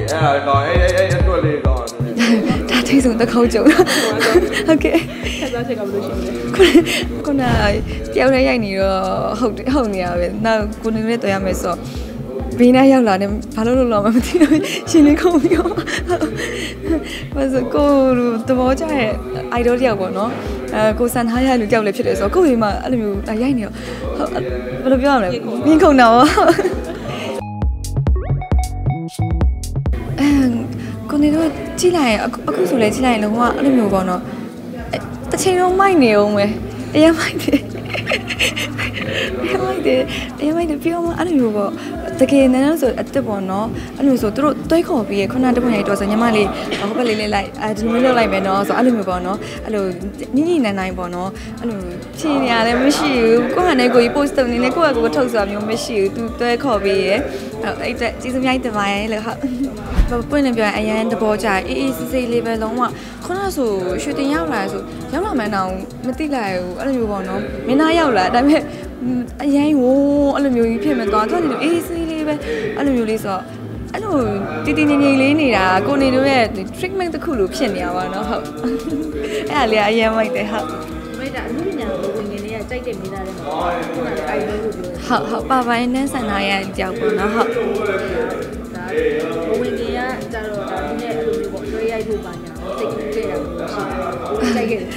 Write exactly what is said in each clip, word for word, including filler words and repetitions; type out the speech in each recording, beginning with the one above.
哎，搞哎哎哎，多嘞搞。 他这种的口酒 OK 看到这个不都行吗？ ခုနတယောက်တည်းရိုက်နေတော့ဟုတ်ဟုတ်နေရပဲနောက်ကိုနေနဲ့တွေ့ရမယ်ဆိုဘေးနားရောက်လာတယ်ဘာလို့လို့လောမမသိဘူးရှင်လေးခုံပြီးတော့ဘာလို့ကိုတဘောကြရဲ့ idol တယောက်ပေါ့နော်အဲကိုစံထားရလူတယောက်လည်းဖြစ်တယ်ဆိုတော့ကိုအိမ်မှာအဲ့လိုမျိုးရိုက်နေတော့ဘယ်လိုပြောရမလဲမြင်းခုံတာပေါ့အဲကိုနေတို့ကြည့်လိုက်ရင်အခုဆိုလဲကြည့်လိုက်ရင်လုံးဝအဲ့လိုမျိုးပေါ့နော်တစ်ချိန်လုံးမိုက်နေအောင်ပဲတရားမိုက်တယ်တရားမိုက်တယ်တရားမိုက်တယ်ပြောမှအဲ့လိုမျိုးပေါ့တကယ်နန်းလို့ဆိုအစ်စ်ပေါ့နော်အဲ့လိုဆိုသူတို့တွဲခေါ်ပြီးရခုနတပွင့်ရိုက်တော့ဆိုညီမလေးဟိုဘက်လေးလေးလိုက်အဲဒီလိုမျိုးလုပ်လိုက်မယ်နော်ဆိုအဲ့လိုမျိုးပေါ့နော်အဲ့လိုညညနန်းနိုင်ပေါ့နော်အဲ့လိုဖြင်းနေရတယ်မရှိဘူးကိုယ့်ဟာနဲ့ကိုကြီး post လုပ်နေနေကိုယ့်ဟာကိုယ်ထုတ်ဆိုတာမျိုးမရှိဘူးသူတွဲခေါ်ပြီးရအဲ့အဲ့ကျေးဇူးများတင်ပါရဲ့လို့ဟုတ်ပွင့်နေပြောရင်အရန်တဘောကြအေးအေးစစ်စစ်လေးပဲလုံးဝခုနဆိုရွှေတင်ရောက်လာဆိုရောက်လာမှန်းတော့မသိလိုက်ဘူးအဲ့လိုမျိုးပေါ့နော်မင်းသားရောက်လာဒါပေမဲ့အရင်ဝိုးအဲ့လိုမျိုးကြီးဖြစ်မသွားသူကလည်းအေးစစ်လေးပဲအဲ့လိုမျိုးလေးဆိုအဲ့လိုတီတီငင်ငင်လေးနေတာကိုနေတို့ရဲ့ treatment တစ်ခုလိုဖြစ်နေရပါတော့ဟုတ်အဲ့ဒါလေးအရင်မိုက်တယ်ဟုတ်မိတ်တာအမှုပညာကိုဝင်ငင်လေးကကြိုက်တဲ့မိသားတယ်မှာခုနကအိုင်လို့ပြောတယ်ဟုတ်ဟုတ်ပါပိုင်းနဲ့ဆန်ထားရကြောက်ပေါ့နော်ဟုတ်ဒါဝင်ငင်ကကြတော့ဒါဒီနဲ့အဲ့လိုမျိုးပေါ့တွဲရိုက်ဖို့ပါညာစိတ်ကြည့်ရတာမျိုးရှိတယ်ကြိုက်ခဲ့တယ်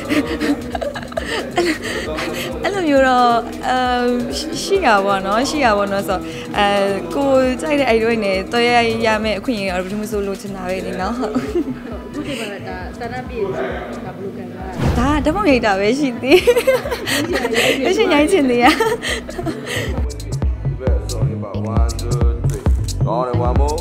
အဲ့လိုမျိုးတော့အဲရှိရပါတော့ရှိရပါတော့ဆိုအဲကိုကြိုက်တဲ့အဲ့လိုနဲ့တွဲရရမယ်အခွင့်အရေးကတော့ဘယ်လိုမှမဆိုလိုချင်တာပဲလေနော်ဟုတ်အခုဒီမှာဒါစတန်ပ်ပြည်ဆိုတာဘယ်လိုခံစားဒါဓာတ်ပုံရိုက်တာပဲရှိသေးရရှိရိုက်ချင်သေးရ Sorry about one two three. Go on one more.